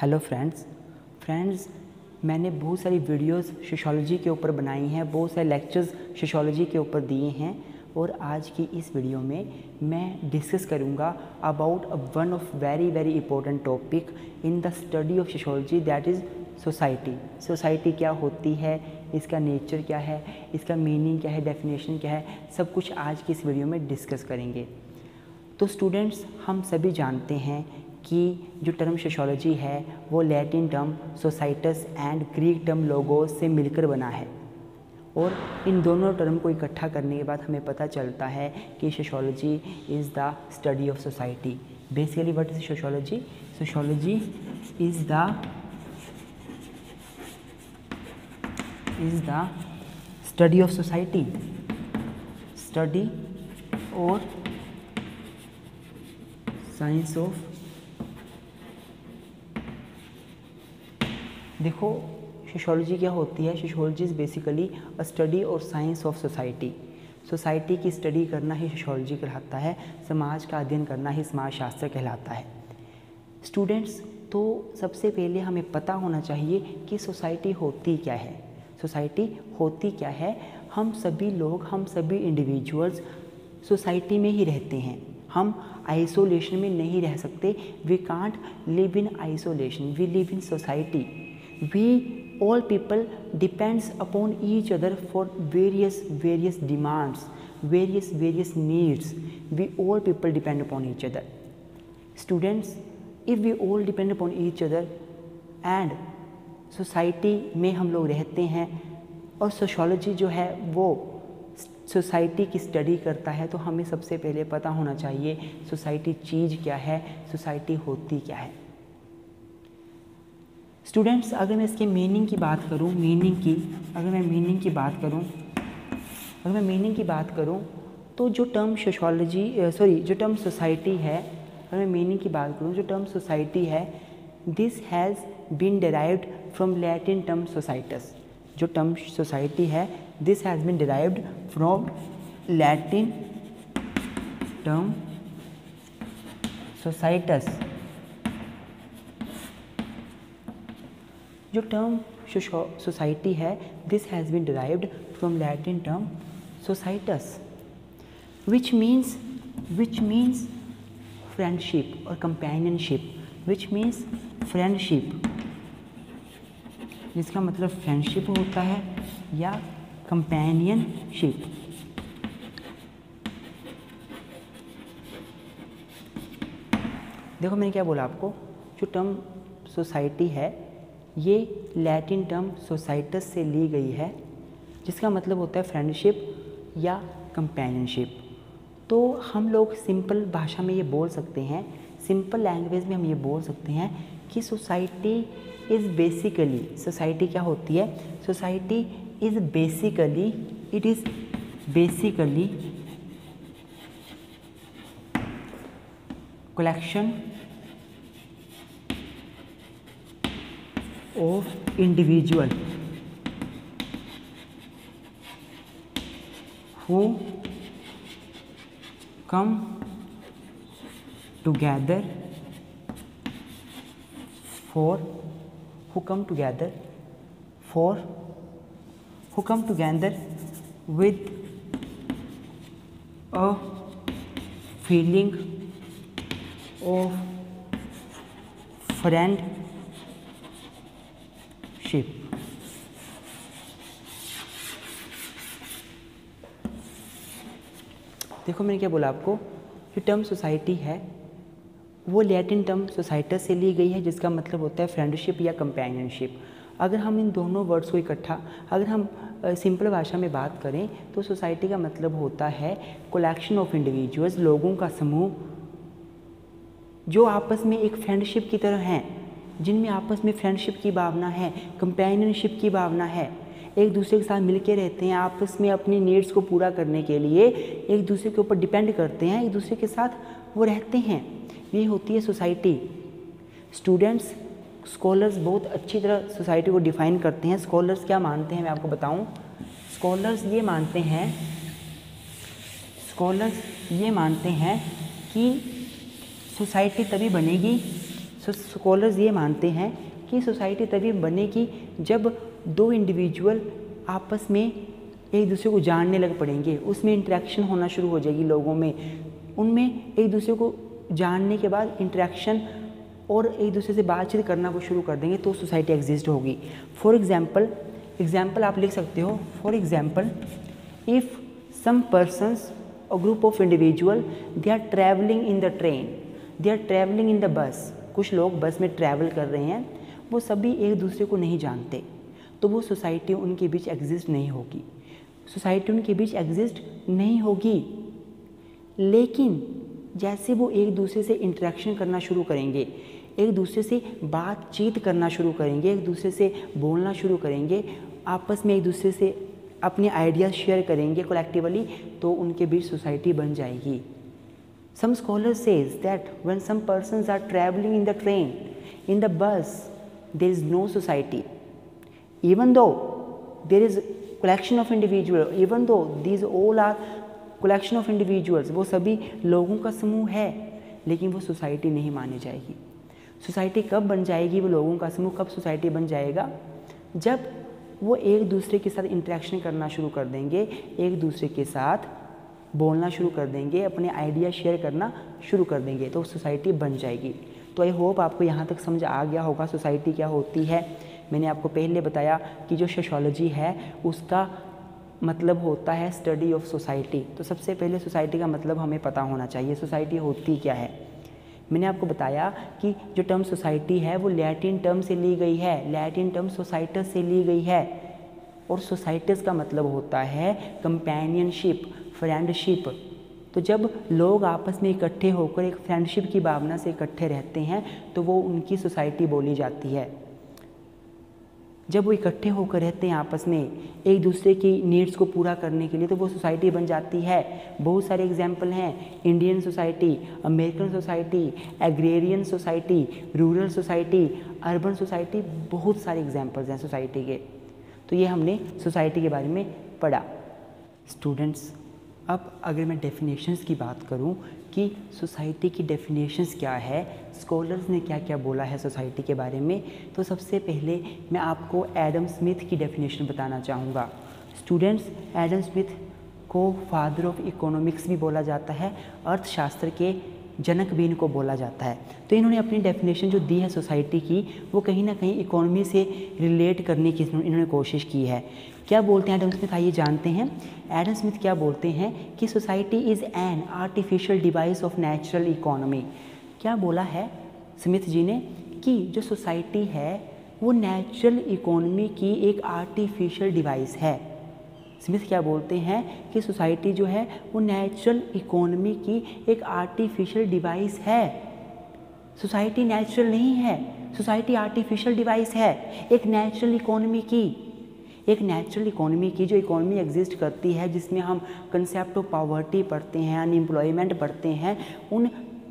Hello friends मैंने बहुत सारी वीडियोस सोशियोलॉजी के ऊपर बनाई हैं, बहुत सारे लेक्चर्स सोशियोलॉजी के ऊपर दिए हैं और आज की इस वीडियो में मैं डिस्कस करूंगा about one of very important topic in the study of sociology, that is society. Society क्या होती है, इसका नेचर क्या है, इसका मीनिंग क्या है, डेफिनेशन क्या है, सब कुछ आज की इस वीडियो में डिस्कस करेंगे। तो स्टूडेंट्स, हम सभी जानते हैं कि जो टर्म सोशियोलॉजी है वो Latin term societas and Greek term logos से मिलकर बना है और इन दोनों टर्म को इकट्ठा करने के बाद हमें पता चलता है कि sociology is the study of society. Basically what is sociology? Sociology is the study of society, study और साइंस ऑफ। देखो सोशियोलॉजी क्या होती है? Sociology is basically a study और साइंस ऑफ सोसाइटी। सोसाइटी की स्टडी करना ही सोशियोलॉजी कहलाता है, समाज का अध्ययन करना ही समाजशास्त्र कहलाता है। स्टूडेंट्स, तो सबसे पहले हमें पता होना चाहिए कि सोसाइटी होती क्या है। सोसाइटी होती क्या है? हम सभी लोग, हम सभी इंडिविजुअल्स सोसाइटी में ही रहते हैं, हम आइसोलेशन में नहीं रह सकते। We can't live in isolation, we live in society. We all people depends upon each other for various demands, various needs. We all people depend upon each other. Students, if we all depend upon each other and society में हम लोग रहते हैं और sociology जो है वो society की स्टडी करता है, तो हमें सबसे पहले पता होना चाहिए सोसाइटी चीज़ क्या है, सोसाइटी होती क्या है। स्टूडेंट्स, अगर मैं इसके मीनिंग की बात करूं, अगर मैं मीनिंग की बात करूं तो जो टर्म जो टर्म सोसाइटी है, अगर मैं मीनिंग की बात करूं, जो टर्म सोसाइटी है, this has been derived from Latin term societas. जो टर्म सोसाइटी है, this has been derived from Latin term societas. जो टर्म सोसाइटी है, this has been derived from Latin term societas, which means friendship और companionship, जिसका मतलब friendship होता है या कंपेनियनशिप। देखो मैंने क्या बोला आपको, जो टर्म सोसाइटी है ये लैटिन टर्म सोसाइटस से ली गई है, जिसका मतलब होता है फ्रेंडशिप या कंपेनियनशिप। तो हम लोग सिंपल भाषा में ये बोल सकते हैं, सिंपल लैंग्वेज में हम ये बोल सकते हैं कि सोसाइटी इज़ बेसिकली, सोसाइटी क्या होती है? Society is basically collection of individual who come together with a feeling of friendship। देखो मैंने क्या बोला आपको, जो टर्म सोसाइटी है वो लैटिन टर्म सोसाइटस से ली गई है, जिसका मतलब होता है फ्रेंडशिप या कंपेनियनशिप। अगर हम इन दोनों वर्ड्स को इकट्ठा, अगर हम सिंपल भाषा में बात करें तो सोसाइटी का मतलब होता है कलेक्शन ऑफ इंडिविजुअल्स, लोगों का समूह जो आपस में एक फ्रेंडशिप की तरह हैं, जिनमें आपस में फ्रेंडशिप की भावना है, कंपेनियनशिप की भावना है, एक दूसरे के साथ मिलके रहते हैं, आपस में अपनी नीड्स को पूरा करने के लिए एक दूसरे के ऊपर डिपेंड करते हैं, एक दूसरे के साथ वो रहते हैं। ये होती है सोसाइटी। स्टूडेंट्स, स्कॉलर्स बहुत अच्छी तरह सोसाइटी को डिफ़ाइन करते हैं। स्कॉलर्स क्या मानते हैं मैं आपको बताऊं। स्कॉलर्स ये मानते हैं कि सोसाइटी तभी बनेगी स्कॉलर्स ये मानते हैं कि सोसाइटी तभी बनेगी जब दो इंडिविजुअल आपस में एक दूसरे को जानने लग पड़ेंगे, उसमें इंटरेक्शन होना शुरू हो जाएगी लोगों में, उनमें एक दूसरे को जानने के बाद इंटरेक्शन और एक दूसरे से बातचीत करना वो शुरू कर देंगे, तो सोसाइटी एग्जिस्ट होगी। फॉर एग्जाम्पल आप लिख सकते हो, for example if some persons a group of individual they are travelling in the train, they are travelling in the bus, कुछ लोग बस में ट्रैवल कर रहे हैं, वो सभी एक दूसरे को नहीं जानते, तो वो सोसाइटी उनके बीच एग्जिस्ट नहीं होगी, सोसाइटी उनके बीच एग्जिस्ट नहीं होगी। लेकिन जैसे वो एक दूसरे से इंटरेक्शन करना शुरू करेंगे, एक दूसरे से बातचीत करना शुरू करेंगे, एक दूसरे से बोलना शुरू करेंगे, आपस में एक दूसरे से अपने आइडियाज़ शेयर करेंगे कलेक्टिवली, तो उनके बीच सोसाइटी बन जाएगी। Some scholars says that when some persons are traveling in the train, in the bus, there is no society. Even though there is collection of individuals, even though these all are collection of individuals, वो सभी लोगों का समूह है, लेकिन वो society नहीं मानी जाएगी। सोसाइटी कब बन जाएगी, वो लोगों का समूह कब सोसाइटी बन जाएगा, जब वो एक दूसरे के साथ इंटरेक्शन करना शुरू कर देंगे, एक दूसरे के साथ बोलना शुरू कर देंगे, अपने आइडिया शेयर करना शुरू कर देंगे, तो सोसाइटी बन जाएगी। तो आई होप आपको यहाँ तक समझ आ गया होगा सोसाइटी क्या होती है। मैंने आपको पहले बताया कि जो सोशियोलॉजी है उसका मतलब होता है स्टडी ऑफ सोसाइटी। तो सबसे पहले सोसाइटी का मतलब हमें पता होना चाहिए, सोसाइटी होती क्या है। मैंने आपको बताया कि जो टर्म सोसाइटी है वो लैटिन टर्म से ली गई है, लैटिन टर्म सोसाइटस से ली गई है, और सोसाइटस का मतलब होता है कंपेनियनशिप, फ्रेंडशिप। तो जब लोग आपस में इकट्ठे होकर एक फ्रेंडशिप की भावना से इकट्ठे रहते हैं तो वो उनकी सोसाइटी बोली जाती है। जब वो इकट्ठे होकर रहते हैं आपस में एक दूसरे की नीड्स को पूरा करने के लिए, तो वो सोसाइटी बन जाती है। बहुत सारे एग्जाम्पल हैं, Indian society, American society, agrarian society, rural society, urban society, बहुत सारे एग्जाम्पल्स हैं सोसाइटी के। तो ये हमने सोसाइटी के बारे में पढ़ा। स्टूडेंट्स, अब अगर मैं डेफिनेशंस की बात करूं कि सोसाइटी की डेफिनेशंस क्या है, स्कॉलर्स ने क्या क्या बोला है सोसाइटी के बारे में, तो सबसे पहले मैं आपको एडम स्मिथ की डेफिनेशन बताना चाहूँगा। स्टूडेंट्स, एडम स्मिथ को फादर ऑफ इकोनॉमिक्स भी बोला जाता है, अर्थशास्त्र के जनक भी इनको बोला जाता है। तो इन्होंने अपनी डेफिनेशन जो दी है सोसाइटी की, वो कहीं ना कहीं इकोनॉमी से रिलेट करने की इन्होंने कोशिश की है। क्या बोलते हैं एडम स्मिथ, आइए जानते हैं। एडम स्मिथ क्या बोलते हैं कि society is an artificial device of natural economy. क्या बोला है स्मिथ जी ने कि जो सोसाइटी है वो नेचुरल इकोनॉमी की एक आर्टिफिशियल डिवाइस है। स्मिथ क्या बोलते हैं कि सोसाइटी जो है वो नेचुरल इकोनॉमी की एक आर्टिफिशियल डिवाइस है। सोसाइटी नेचुरल नहीं है, सोसाइटी आर्टिफिशियल डिवाइस है एक नेचुरल इकोनॉमी की, एक नेचुरल इकोनॉमी की जो इकोनॉमी एग्जिस्ट करती है, जिसमें हम कंसेप्ट ऑफ पॉवर्टी पढ़ते हैं, अनएम्प्लॉयमेंट पढ़ते हैं, उन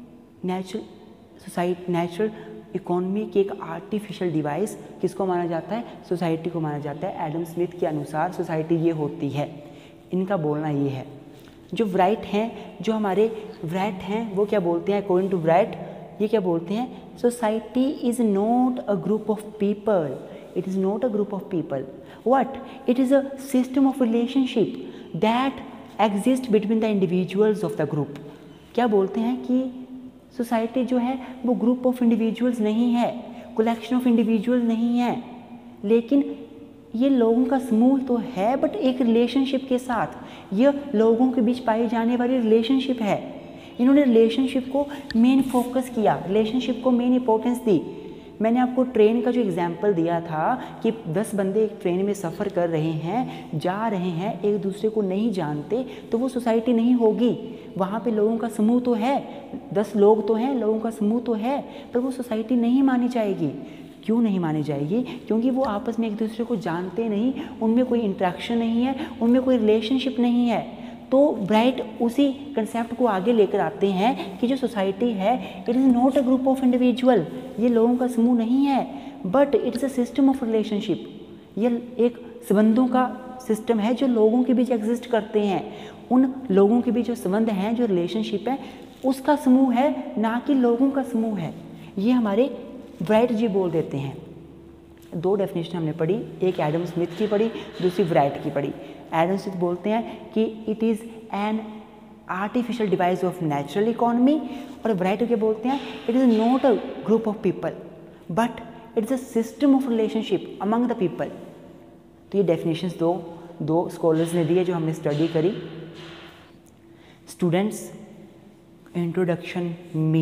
नेचुरल इकोनॉमी की एक आर्टिफिशियल डिवाइस किसको माना जाता है, सोसाइटी को माना जाता है। एडम स्मिथ के अनुसार सोसाइटी ये होती है, इनका बोलना ये है। जो व्राइट हैं, जो हमारे व्राइट हैं, वो क्या बोलते हैं अकॉर्डिंग टू व्राइट, ये क्या बोलते हैं, society is not a group of people, it is not a group of people, what, it is a system of relationship that exist between the individuals of the group. क्या बोलते हैं कि society जो है वो ग्रुप ऑफ इंडिविजुअल्स नहीं है, collection of individual नहीं है, लेकिन ये लोगों का समूह तो है, बट एक रिलेशनशिप के साथ, ये लोगों के बीच पाई जाने वाली रिलेशनशिप है। इन्होंने रिलेशनशिप को मेन फोकस किया, रिलेशनशिप को मेन इंपॉर्टेंस दी। मैंने आपको ट्रेन का जो एग्जाम्पल दिया था कि 10 बंदे एक ट्रेन में सफ़र कर रहे हैं, जा रहे हैं, एक दूसरे को नहीं जानते, तो वो सोसाइटी नहीं होगी। वहाँ पे लोगों का समूह तो है, 10 लोग तो हैं, लोगों का समूह तो है, पर वो सोसाइटी नहीं मानी जाएगी। क्यों नहीं मानी जाएगी? क्योंकि वो आपस में एक दूसरे को जानते नहीं, उनमें कोई इंट्रैक्शन नहीं है, उनमें कोई रिलेशनशिप नहीं है। तो ब्राइट उसी कंसेप्ट को आगे लेकर आते हैं कि जो सोसाइटी है it is not a group of individual, ये लोगों का समूह नहीं है, but it is a system of relationship, ये एक संबंधों का सिस्टम है जो लोगों के बीच एग्जिस्ट करते हैं। उन लोगों के बीच जो संबंध हैं, जो रिलेशनशिप है, उसका समूह है, ना कि लोगों का समूह है। ये हमारे राइट जी बोल देते हैं। दो डेफिनेशन हमने पढ़ी, एक एडम स्मिथ की पढ़ी, दूसरी राइट की पढ़ी। एडम स्मिथ बोलते हैं कि it is an artificial device of natural economy, और राइट के बोलते हैं it is not a group of people but it is a system of relationship among the people. तो ये डेफिनेशंस दो स्कॉलर्स ने दिए जो हमने स्टडी करी। स्टूडेंट्स, इंट्रोडक्शन,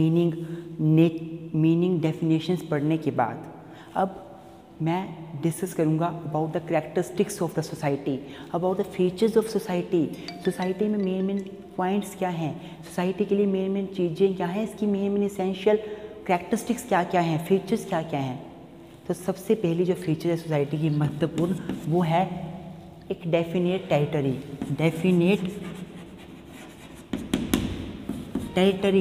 मीनिंग डेफिनेशंस पढ़ने के बाद अब मैं डिस्कस करूँगा about the characteristics of the society, about the features of society. Society में मेन पॉइंट्स क्या हैं, सोसाइटी के लिए मेन चीज़ें क्या हैं, इसकी मेन इसेंशियल कैरेक्टरिस्टिक्स क्या क्या हैं, फीचर्स क्या क्या हैं। तो सबसे पहली जो फीचर है सोसाइटी की महत्वपूर्ण, वो है एक definite territory. Definite territory,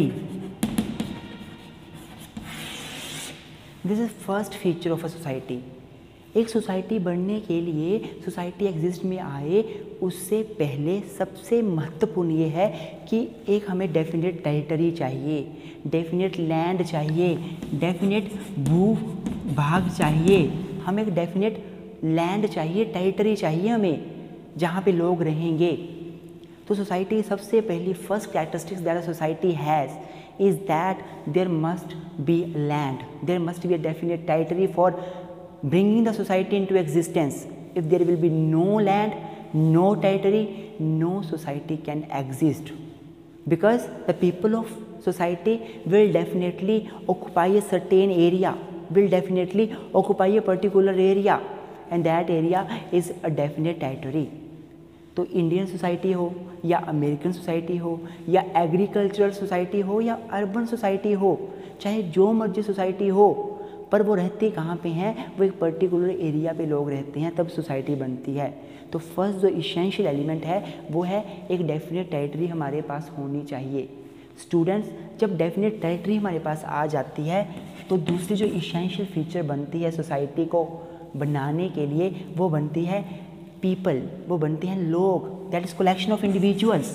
this is first feature of a society. एक सोसाइटी बनने के लिए, सोसाइटी एग्जिस्ट में आए उससे पहले सबसे महत्वपूर्ण ये है कि एक हमें डेफिनेट टेरिटरी चाहिए, डेफिनेट लैंड चाहिए, डेफिनेट भू भाग चाहिए। हमें एक डेफिनेट लैंड चाहिए, टेरिटरी चाहिए हमें, जहाँ पे लोग रहेंगे। तो सोसाइटी सबसे पहली first characteristics that a society has is that there must be land, there must be a definite territory for bringing the society into existence. If there will be no land, no territory, no society can exist, because the people of society will definitely occupy a certain area, will definitely occupy a particular area, and that area is a definite territory. तो Indian society हो या American society हो या agricultural society हो या urban society हो, चाहे जो मर्जी सोसाइटी हो, पर वो रहते कहाँ पे हैं, वो एक पर्टिकुलर एरिया पे लोग रहते हैं, तब सोसाइटी बनती है। तो फर्स्ट जो इसेंशियल एलिमेंट है वो है एक डेफिनेट टेरिटरी हमारे पास होनी चाहिए। स्टूडेंट्स, जब डेफिनेट टेरिटरी हमारे पास आ जाती है तो दूसरी जो इसेंशियल फीचर बनती है सोसाइटी को बनाने के लिए, वो बनती है पीपल, वो बनते हैं लोग। That is collection of individuals,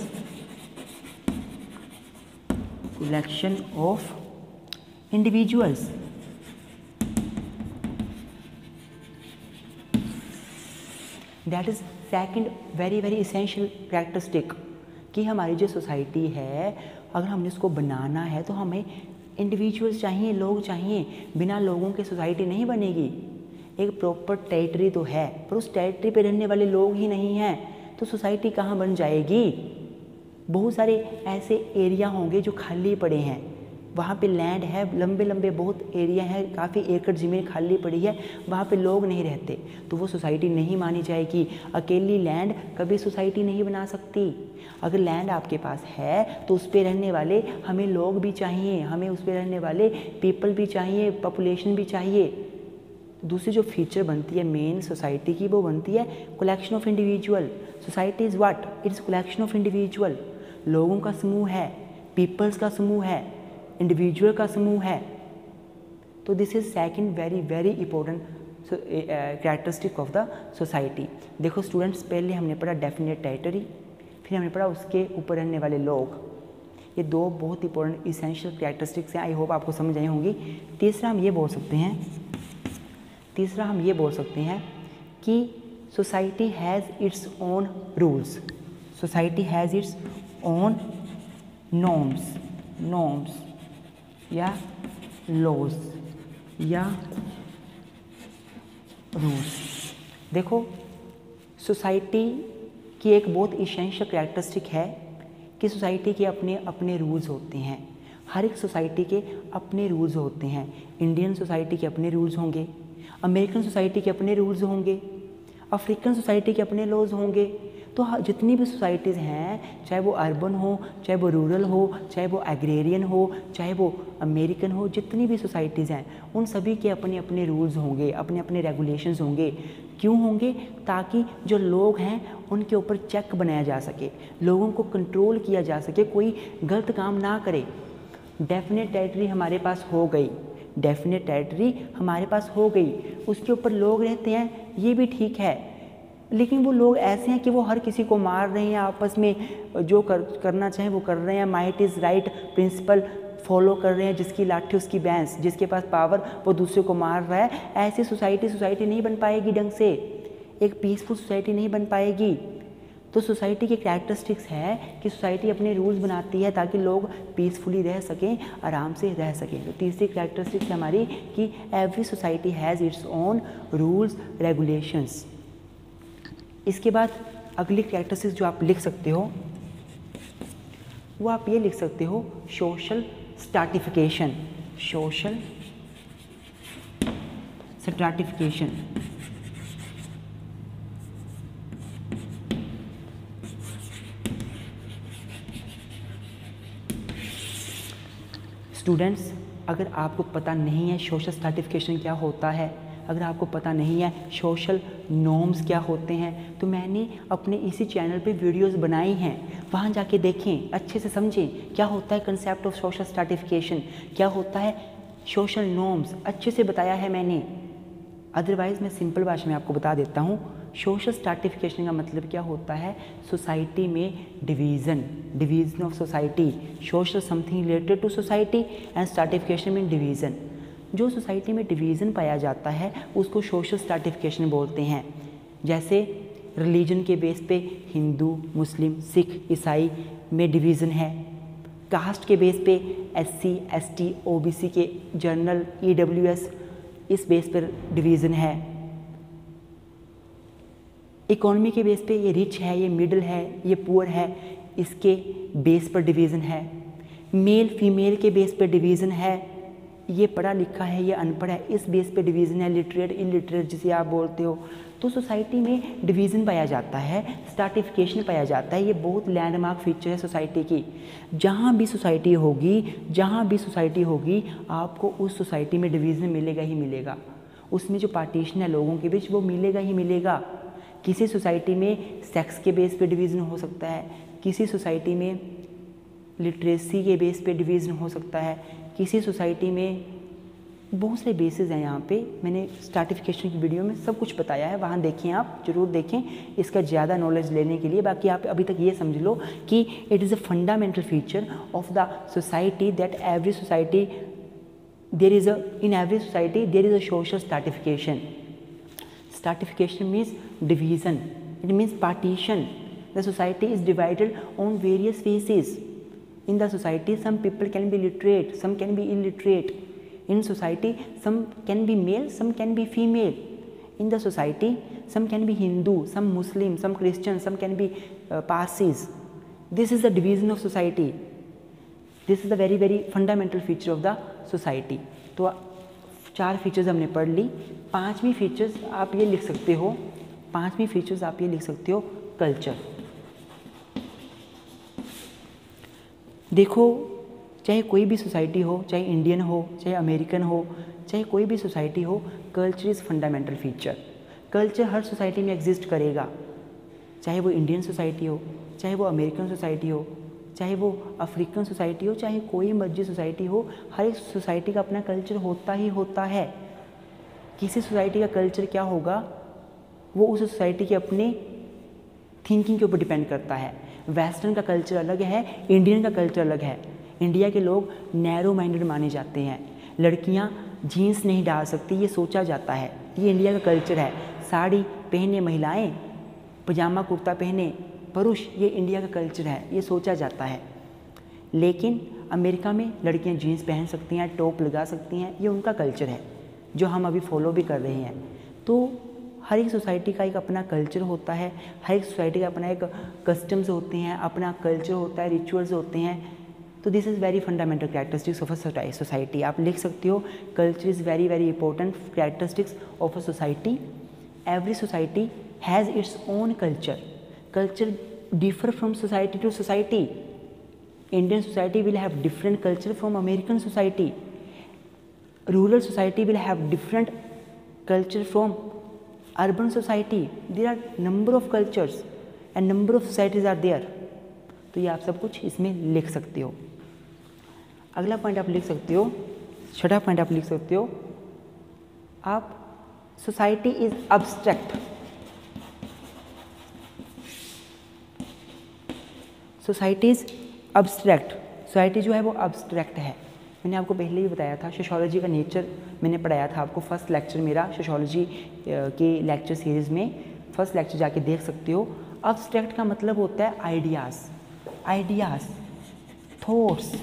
collection of individuals. That is second very very essential characteristic कि हमारी जो सोसाइटी है, अगर हमने इसको बनाना है तो हमें इंडिविजुअल्स चाहिए, लोग चाहिए। बिना लोगों के सोसाइटी नहीं बनेगी। एक प्रॉपर टेरिटरी तो है, पर उस टेरिटरी पे रहने वाले लोग ही नहीं हैं, तो सोसाइटी कहाँ बन जाएगी। बहुत सारे ऐसे एरिया होंगे जो खाली पड़े हैं, वहाँ पे लैंड है, लंबे लंबे बहुत एरिया है, काफ़ी एकड़ ज़मीन खाली पड़ी है, वहाँ पे लोग नहीं रहते, तो वो सोसाइटी नहीं मानी जाएगी। अकेली लैंड कभी सोसाइटी नहीं बना सकती। अगर लैंड आपके पास है तो उस पर रहने वाले हमें लोग भी चाहिए, हमें उस पर रहने वाले पीपल भी चाहिए, पॉपुलेशन भी चाहिए। दूसरी जो फीचर बनती है मेन सोसाइटी की, वो बनती है collection of individual. Society is what? It's collection of individual. लोगों का समूह है, पीपल्स का समूह है, इंडिविजुअल का समूह है। तो this is second very very important characteristic of the society. देखो स्टूडेंट्स, पहले हमने पढ़ा डेफिनेट टेरिटरी, फिर हमने पढ़ा उसके ऊपर रहने वाले लोग। ये दो बहुत इंपॉर्टेंट इसेंशियल कैरेक्टरिस्टिक्स हैं। आई होप आपको समझ आई होंगी। तीसरा हम ये बोल सकते हैं कि society has its own rules, society has its own norms या लॉज या रूल्स। देखो, सोसाइटी की एक बहुत इसेंशियल कैरेक्टरिस्टिक है कि सोसाइटी के अपने अपने रूल्स होते हैं। हर एक सोसाइटी के अपने रूल्स होते हैं। इंडियन सोसाइटी के अपने रूल्स होंगे, अमेरिकन सोसाइटी के अपने रूल्स होंगे, अफ्रीकन सोसाइटी के अपने लॉज होंगे। तो जितनी भी सोसाइटीज़ हैं, चाहे वो अर्बन हो, चाहे वो रूरल हो, चाहे वो एग्रेरियन हो, चाहे वो अमेरिकन हो, जितनी भी सोसाइटीज़ हैं उन सभी के अपने अपने रूल्स होंगे, अपने अपने रेगुलेशंस होंगे। क्यों होंगे? ताकि जो लोग हैं उनके ऊपर चेक बनाया जा सके, लोगों को कंट्रोल किया जा सके, कोई गलत काम ना करे। डेफिनेट टेरिटरी हमारे पास हो गई, डेफिनेट टेरिटरी हमारे पास हो गई, उसके ऊपर लोग रहते हैं, ये भी ठीक है। लेकिन वो लोग ऐसे हैं कि वो हर किसी को मार रहे हैं, आपस में जो करना चाहें वो कर रहे हैं। Might is right principle follow कर रहे हैं, जिसकी लाठी उसकी भैंस, जिसके पास पावर वो दूसरे को मार रहा है, ऐसी सोसाइटी नहीं बन पाएगी ढंग से, एक पीसफुल सोसाइटी नहीं बन पाएगी। तो सोसाइटी की कैरेक्टरिस्टिक्स है कि सोसाइटी अपने रूल्स बनाती है ताकि लोग पीसफुली रह सकें, आराम से रह सकें। तो तीसरी कैरेक्टरिस्टिक्स है हमारी कि every society has its own rules regulations. इसके बाद अगली कैरेक्टरिस्टिक्स जो आप लिख सकते हो वो आप ये लिख सकते हो social stratification. Social stratification students, अगर आपको पता नहीं है सोशल स्ट्रैटिफिकेशन क्या होता है, अगर आपको पता नहीं है सोशल नॉर्म्स क्या होते हैं, तो मैंने अपने इसी चैनल पे वीडियोस बनाई हैं, वहाँ जाके देखें, अच्छे से समझें क्या होता है कंसेप्ट ऑफ सोशल स्ट्रैटिफिकेशन, क्या होता है सोशल नॉर्म्स, अच्छे से बताया है मैंने। अदरवाइज़ मैं सिंपल भाषा में आपको बता देता हूँ। सोशल स्ट्रैटिफिकेशन का मतलब क्या होता है, सोसाइटी में division of society. Social something related to society and stratification mean division. जो सोसाइटी में डिवीज़न पाया जाता है उसको सोशल स्ट्रैटिफिकेशन बोलते हैं। जैसे रिलीजन के बेस पे हिंदू, मुस्लिम, सिख, ईसाई में डिवीज़न है। कास्ट के बेस पे SC, ST, OBC के जनरल, EWS, इस बेस पर डिवीज़न है। इकोनॉमी के बेस पे ये रिच है, ये मिडिल है, ये पुअर है, इसके बेस पर डिवीज़न है। मेल फीमेल के बेस पे डिवीज़न है, ये पढ़ा लिखा है, ये अनपढ़ है, इस बेस पे डिवीज़न है। लिटरेट इलिटरेट जिसे आप बोलते हो। तो सोसाइटी में डिवीज़न पाया जाता है, स्ट्रैटिफिकेशन पाया जाता है। ये बहुत लैंडमार्क फीचर है सोसाइटी की। जहाँ भी सोसाइटी होगी आपको उस सोसाइटी में डिवीज़न मिलेगा ही मिलेगा। उसमें जो पार्टीशन है लोगों के बीच वो मिलेगा ही मिलेगा। किसी सोसाइटी में सेक्स के बेस पे डिवीज़न हो सकता है, किसी सोसाइटी में लिटरेसी के बेस पे डिवीज़न हो सकता है, किसी सोसाइटी में बहुत सारे बेसिस हैं। यहाँ पे मैंने स्ट्रैटिफिकेशन की वीडियो में सब कुछ बताया है, वहाँ देखें, आप ज़रूर देखें इसका ज़्यादा नॉलेज लेने के लिए। बाकी आप अभी तक ये समझ लो कि it is a fundamental feature of the society that every society there is a social stratification. Stratification means division. It means partition. The society is divided on various phases. In the society, some people can be literate, some can be illiterate. In society, some can be male, some can be female. In the society, some can be Hindu, some Muslim, some Christian, some can be Parsis. This is the division of society. This is the very, very fundamental feature of the society. तो 4 features हमने पढ़ ली। 5वीं features आप ये लिख सकते हो culture. देखो, चाहे कोई भी सोसाइटी हो, चाहे इंडियन हो, चाहे अमेरिकन हो, चाहे कोई भी सोसाइटी हो, culture is fundamental feature. Culture हर सोसाइटी में एग्जिस्ट करेगा, चाहे वो इंडियन सोसाइटी हो, चाहे वो अमेरिकन सोसाइटी हो, चाहे वो अफ्रीकन सोसाइटी हो, चाहे कोई मर्जी सोसाइटी हो। हर एक सोसाइटी का अपना कल्चर होता ही होता है। किसी सोसाइटी का कल्चर क्या होगा वो उस सोसाइटी के अपने थिंकिंग के ऊपर डिपेंड करता है। वेस्टर्न का कल्चर अलग है, इंडियन का कल्चर अलग है। इंडिया के लोग नैरो माइंडेड माने जाते हैं। लड़कियां जीन्स नहीं डाल सकती, ये सोचा जाता है। ये इंडिया का कल्चर है। साड़ी पहने महिलाएं, पजामा कुर्ता पहने पुरुष, ये इंडिया का कल्चर है, ये सोचा जाता है। लेकिन अमेरिका में लड़कियां जीन्स पहन सकती हैं, टॉप लगा सकती हैं, ये उनका कल्चर है जो हम अभी फॉलो भी कर रहे हैं। तो हर एक सोसाइटी का एक अपना कल्चर होता है, हर एक सोसाइटी का अपना एक कस्टम्स होते हैं, अपना कल्चर होता है, रिचुअल्स होते हैं। तो this is very fundamental characteristics of a society. आप लिख सकते हो culture is very very important characteristics of a society. Every society has its own culture. Culture differ from society to society. Indian society will have different culture from American society. Rural society will have different culture from urban society. There are number of cultures and number of societies are there. तो ये आप सब कुछ इसमें लिख सकते हो। अगला पॉइंट आप लिख सकते हो, छठा पॉइंट आप लिख सकते हो, आप society is abstract. Society is abstract, society जो है वो अब्स्ट्रैक्ट है। मैंने आपको पहले ही बताया था, सोशियोलॉजी का नेचर मैंने पढ़ाया था आपको, फर्स्ट लेक्चर मेरा सोशियोलॉजी के लेक्चर सीरीज़ में, फर्स्ट लेक्चर जाके देख सकते हो। अब्स्ट्रैक्ट का मतलब होता है आइडियाज़, थॉट्स।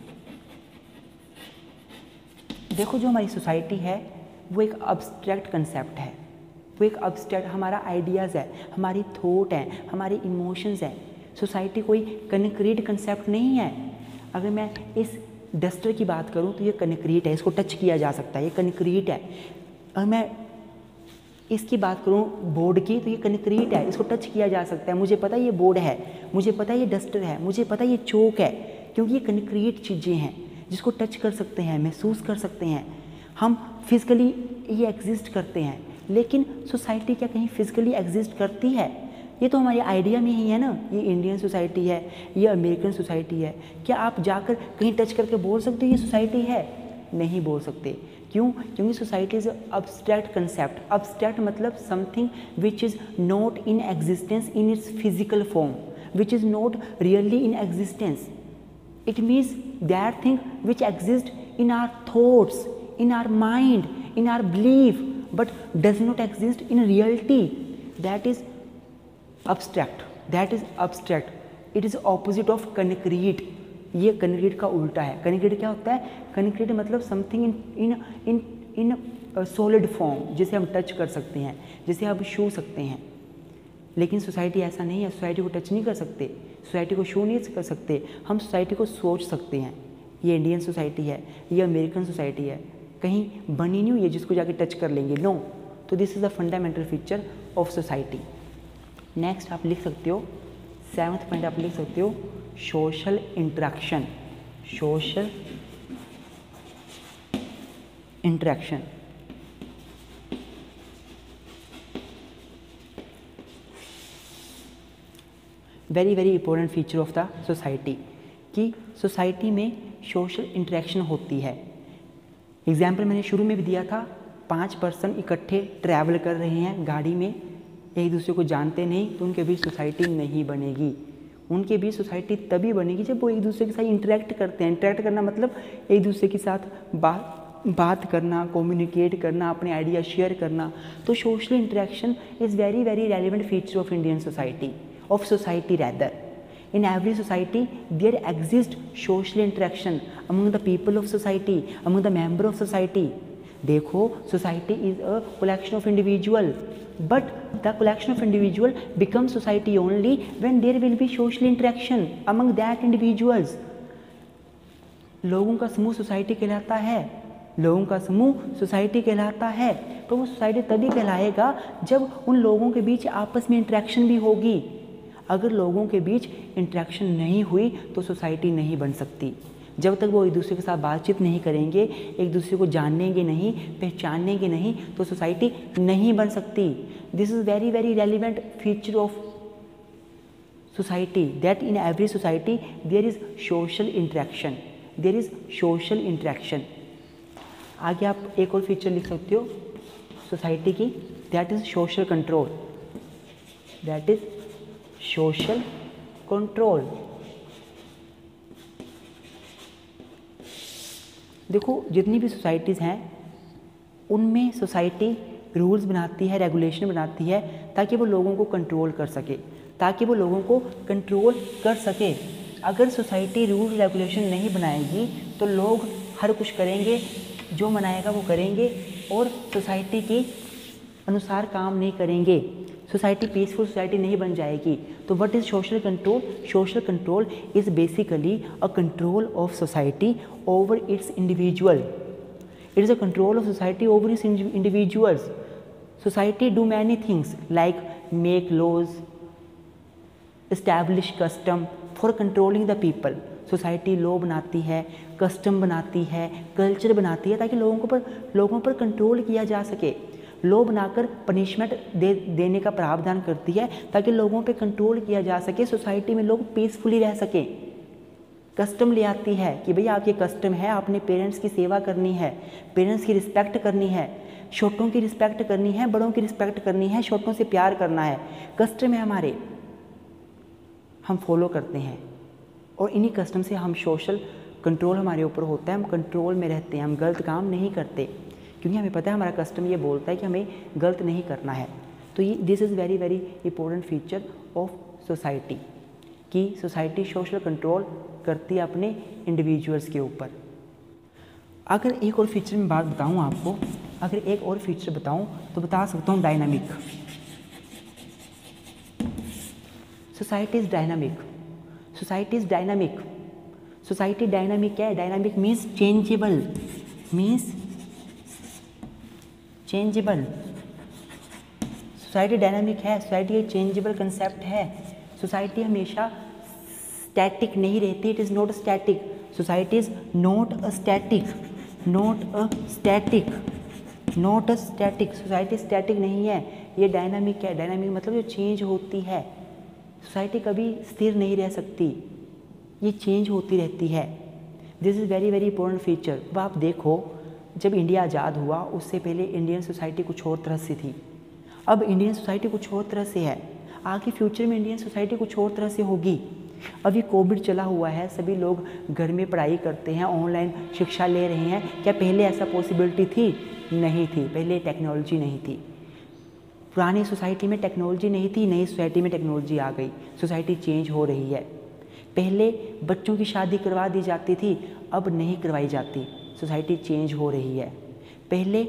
देखो जो हमारी सोसाइटी है वो एक अब्स्ट्रैक्ट कंसेप्ट है, वो एक अब्स्ट्रैक्ट हमारा आइडियाज़ है, हमारी थॉट है, हमारे इमोशंस है। सोसाइटी कोई कंक्रीट कंसेप्ट नहीं है। अगर मैं इस डस्टर की बात करूं तो ये कंक्रीट है, इसको टच किया जा सकता है, ये कंक्रीट है। अगर मैं इसकी बात करूं बोर्ड की तो ये कंक्रीट है, इसको टच किया जा सकता है। मुझे पता है ये बोर्ड है, मुझे पता है ये डस्टर है, मुझे पता है ये चौक है, क्योंकि ये कंक्रीट चीज़ें हैं जिसको टच कर सकते हैं, महसूस कर सकते हैं। हम फिज़िकली ये एग्जिस्ट करते हैं, लेकिन सोसाइटी क्या कहीं फिज़िकली एग्जिस्ट करती है? ये तो हमारे आइडिया में ही है ना। ये इंडियन सोसाइटी है, ये अमेरिकन सोसाइटी है। क्या आप जाकर कहीं टच करके बोल सकते हो ये सोसाइटी है? नहीं बोल सकते। क्यों? क्योंकि society is abstract concept. Abstract मतलब something which is not in existence in its physical form, which is not really in existence. It means that thing which exists in our thoughts, in our mind, in our belief, but does not exist in reality. That is abstract. That is abstract. It is opposite of concrete. ये concrete का उल्टा है। concrete क्या होता है? concrete मतलब something in solid form, जिसे हम टच कर सकते हैं, जिसे हम छू सकते हैं। लेकिन सोसाइटी ऐसा नहीं है। सोसाइटी को टच नहीं कर सकते, सोसाइटी को शो नहीं कर सकते। हम सोसाइटी को सोच सकते हैं। ये इंडियन सोसाइटी है, ये अमेरिकन सोसाइटी है, कहीं बनी नहीं हुई है जिसको जाके टच कर लेंगे, नो। तो this is the fundamental feature of society. Next आप लिख सकते हो, 7th पॉइंट आप लिख सकते हो, social interaction. Social interaction very very important feature of the society, कि सोसाइटी में सोशल इंटरेक्शन होती है। एग्जाम्पल मैंने शुरू में भी दिया था, 5 पर्सन इकट्ठे ट्रैवल कर रहे हैं गाड़ी में, एक दूसरे को जानते नहीं, तो उनके बीच सोसाइटी नहीं बनेगी। उनके बीच सोसाइटी तभी बनेगी जब वो एक दूसरे के साथ इंटरेक्ट करते हैं। इंटरेक्ट करना मतलब एक दूसरे के साथ बात करना, कम्युनिकेट करना, अपने आइडिया शेयर करना। तो social interaction is very very relevant feature of Indian society, of society rather. In every society there exists social interaction among the people of society, among the member of society. देखो, society is a collection of individual, but the collection of individual becomes society only when there will be social interaction among that individuals. लोगों का समूह society कहलाता है, लोगों का समूह society कहलाता है। तो वो सोसाइटी तभी कहलाएगा जब उन लोगों के बीच आपस में इंटरेक्शन भी होगी। अगर लोगों के बीच इंटरेक्शन नहीं हुई तो सोसाइटी नहीं बन सकती। जब तक वो एक दूसरे के साथ बातचीत नहीं करेंगे, एक दूसरे को जानेंगे नहीं, पहचानेंगे नहीं, तो सोसाइटी नहीं बन सकती। This is very very relevant feature of society, that in every society there is social interaction, there is social interaction. आगे आप एक और फीचर लिख सकते हो सोसाइटी की, that is social control, that is social control. देखो, जितनी भी सोसाइटीज़ हैं उनमें सोसाइटी रूल्स बनाती है, रेगुलेशन बनाती है, ताकि वो लोगों को कंट्रोल कर सके, ताकि वो लोगों को कंट्रोल कर सके। अगर सोसाइटी रूल रेगुलेशन नहीं बनाएगी तो लोग हर कुछ करेंगे, जो मनाएगा वो करेंगे और सोसाइटी के अनुसार काम नहीं करेंगे। सोसाइटी पीसफुल सोसाइटी नहीं बन जाएगी। तो what is social control? Social control is basically a control of society over its individual. It is a control of society over its individuals. Society do many things like make laws, establish custom for controlling the people. Society law बनाती है, custom बनाती है, culture बनाती है, ताकि लोगों पर control किया जा सके। लॉ बनाकर पनिशमेंट देने का प्रावधान करती है ताकि लोगों पे कंट्रोल किया जा सके, सोसाइटी में लोग पीसफुली रह सकें। कस्टम ले आती है कि भैया आपके कस्टम है, आपने पेरेंट्स की सेवा करनी है, पेरेंट्स की रिस्पेक्ट करनी है, छोटों की रिस्पेक्ट करनी है, बड़ों की रिस्पेक्ट करनी है, छोटों से प्यार करना है। कस्टम है हमारे, हम फॉलो करते हैं और इन्हीं कस्टम से हम सोशल कंट्रोल हमारे ऊपर होता है, हम कंट्रोल में रहते हैं, हम गलत काम नहीं करते, क्योंकि हमें पता है हमारा कस्टम ये बोलता है कि हमें गलत नहीं करना है। तो ये this is very very important feature of society कि सोसाइटी सोशल कंट्रोल करती है अपने इंडिविजुअल्स के ऊपर। अगर एक और फीचर में बात बताऊं आपको, अगर एक और फीचर बताऊं तो बता सकता हूं dynamic. Society is dynamic, society is dynamic. Society dynamic क्या है? Dynamic means changeable, means changeable. Society dynamic है, सोसाइटी एक चेंजेबल कंसेप्ट है। सोसाइटी हमेशा स्टैटिक नहीं रहती, it is not static. Society is not a static, not a static, not a static. Society static नहीं है, ये डायनामिक है। डायनामिक मतलब जो चेंज होती है। सोसाइटी कभी स्थिर नहीं रह सकती, ये चेंज होती रहती है। This is very very important feature. अब आप देखो, जब इंडिया आज़ाद हुआ उससे पहले इंडियन सोसाइटी कुछ और तरह से थी, अब इंडियन सोसाइटी कुछ और तरह से है, आगे फ्यूचर में इंडियन सोसाइटी कुछ और तरह से होगी। अभी कोविड चला हुआ है, सभी लोग घर में पढ़ाई करते हैं, ऑनलाइन शिक्षा ले रहे हैं। क्या पहले ऐसा पॉसिबिलिटी थी? नहीं थी, पहले टेक्नोलॉजी नहीं थी। पुरानी सोसाइटी में टेक्नोलॉजी नहीं थी, नई सोसाइटी में टेक्नोलॉजी आ गई, सोसाइटी चेंज हो रही है। पहले बच्चों की शादी करवा दी जाती थी, अब नहीं करवाई जाती, सोसाइटी चेंज हो रही है। पहले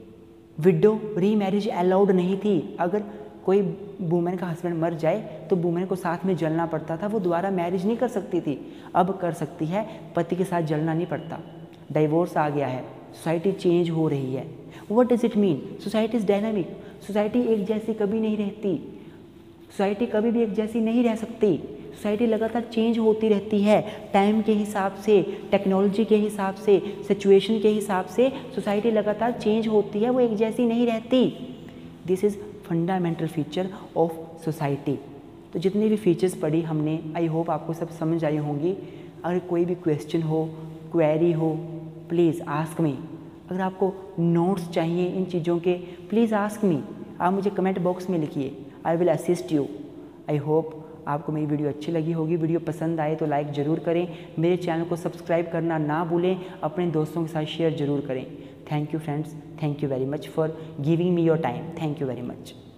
विडो रीमैरिज अलाउड नहीं थी, अगर कोई वुमेन का हस्बैंड मर जाए तो वुमेन को साथ में जलना पड़ता था, वो दोबारा मैरिज नहीं कर सकती थी, अब कर सकती है, पति के साथ जलना नहीं पड़ता। डाइवोर्स आ गया है, सोसाइटी चेंज हो रही है। What does it mean? Society is dynamic. Society एक जैसी कभी नहीं रहती, सोसाइटी कभी भी एक जैसी नहीं रह सकती। सोसाइटी लगातार चेंज होती रहती है, टाइम के हिसाब से, टेक्नोलॉजी के हिसाब से, सिचुएशन के हिसाब से सोसाइटी लगातार चेंज होती है, वो एक जैसी नहीं रहती। This is fundamental feature of society. तो जितने भी फीचर्स पढ़ी हमने, आई होप आपको सब समझ आई होंगी। अगर कोई भी क्वेश्चन हो, क्वेरी हो, प्लीज़ आस्क मी। अगर आपको नोट्स चाहिए इन चीज़ों के, प्लीज़ आस्क मी, आप मुझे कमेंट बॉक्स में लिखिए, I will assist you. I hope आपको मेरी वीडियो अच्छी लगी होगी। वीडियो पसंद आए तो लाइक ज़रूर करें, मेरे चैनल को सब्सक्राइब करना ना भूलें, अपने दोस्तों के साथ शेयर ज़रूर करें। Thank you friends, thank you very much for giving me your time, thank you very much.